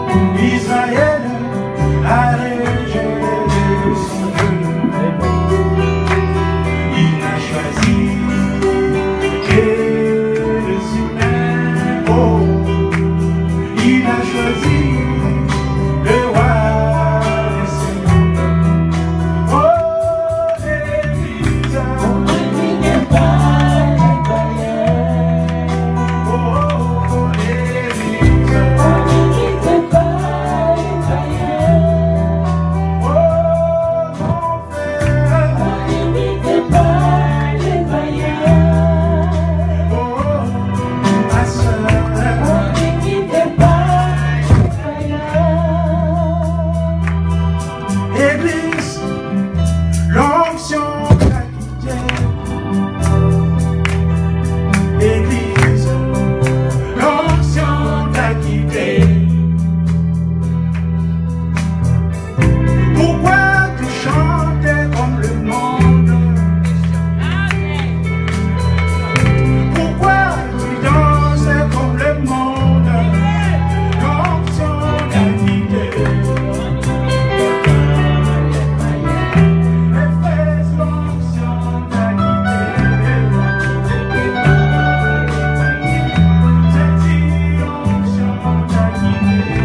Israël a rejeté son Dieu. Il a choisi Jérusalem. Oh, il a choisi le roi des seigneurs. Oh, l'Église, on ne dit pas les païens. Oh, l'Église, on ne dit pas les païens. Oh, mon frère, on ne dit pas les païens. Oh, ma soeur, on ne dit pas les païens. Église, l'onction t'a quitté. Église, l'onction t'a quitté. Pourquoi tu chantais comme le monde? Pourquoi tu dansais comme le monde? L'onction t'a quitté. Éphèse, l'onction t'a quitté. J'ai dit l'onction t'a quitté.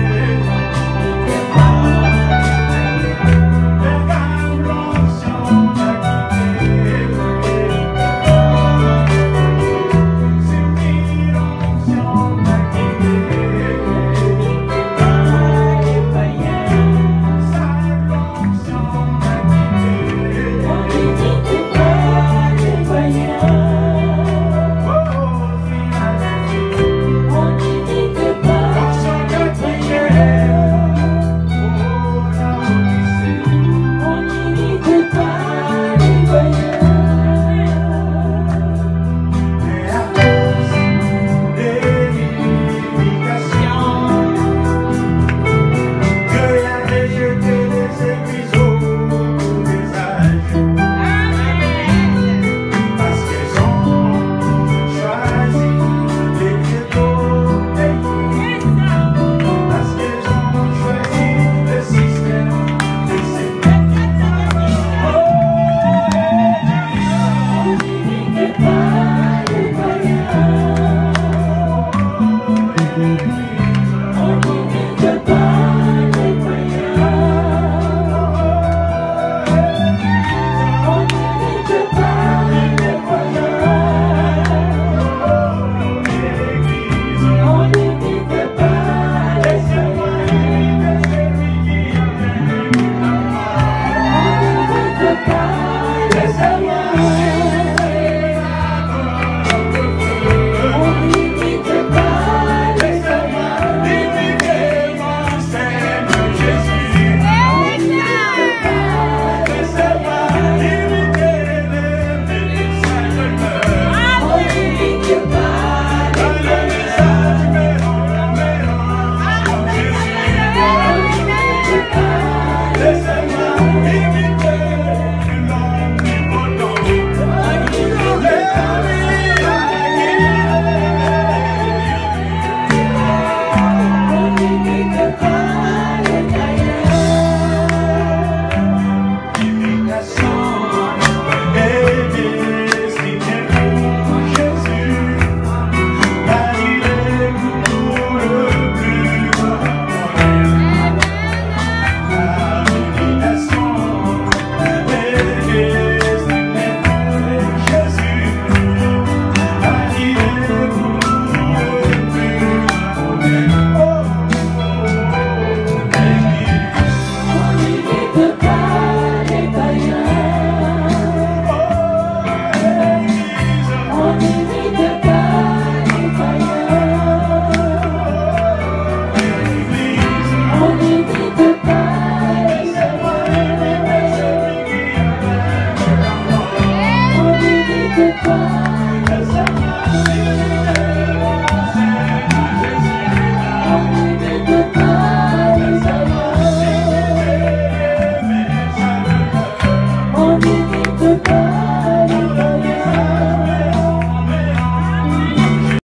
Regarde, l'onction t'a quitté. Sylvie, l'onction t'a quitté. Sac, l'onction t'a quitté. Oh, Philadelphie, l'onction t'a quitté. Oh, la Odyssée. Et à cause des limitations, Dieu a rejeté les églises au cours des âges. Parce qu'elles ont choisi les ghettos pays. Parce qu'elles ont choisi le système de ces Oh,